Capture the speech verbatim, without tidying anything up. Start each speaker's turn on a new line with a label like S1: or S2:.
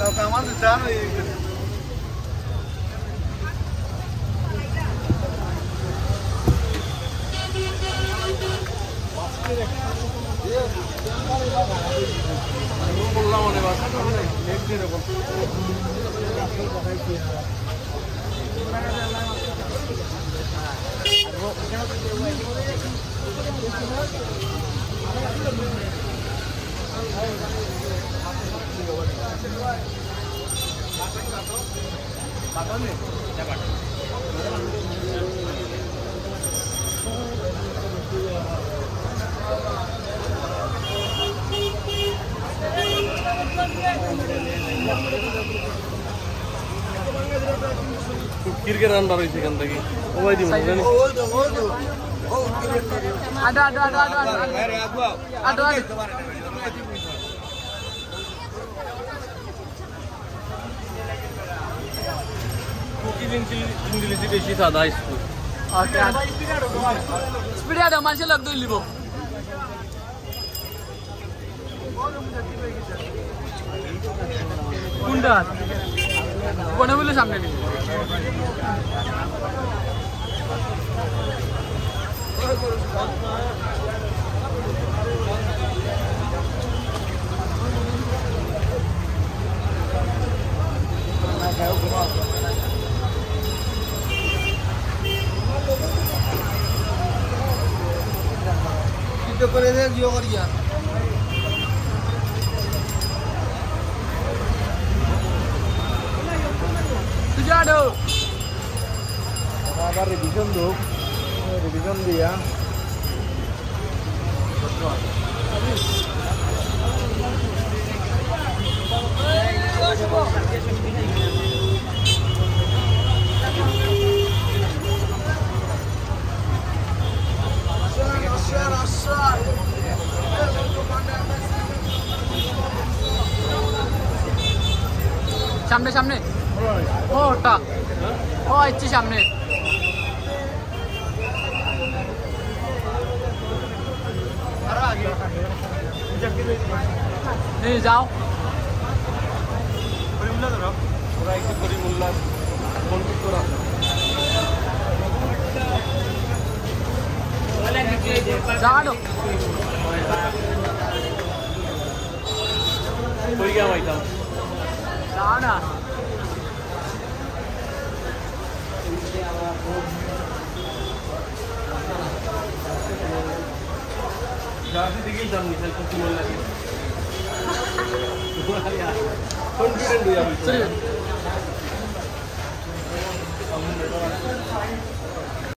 S1: Kamar di sana ini. Kira-kira anda harus ikan lagi. Oh, ini mana ni? Ada, ada, ada, ada, ada. Ada, ada. Cookies English beshi sada isku. Okay. Speed ada masih lag dulu libo. Kunda. Kona boleh sampai ni. Kita pergi dia orang. Tujuh Apa revision tu? Revision dia. सामने सामने ओ टा ओ अच्छी सामने नहीं जाओ परिमुल्ला तो रहा पूरा एक परिमुल्ला कौन किस तो रहा जाओ कोई क्या भाई था जाओ ना Jadi tinggal jam ni, saya kumpul lagi. Confident dia. Serius.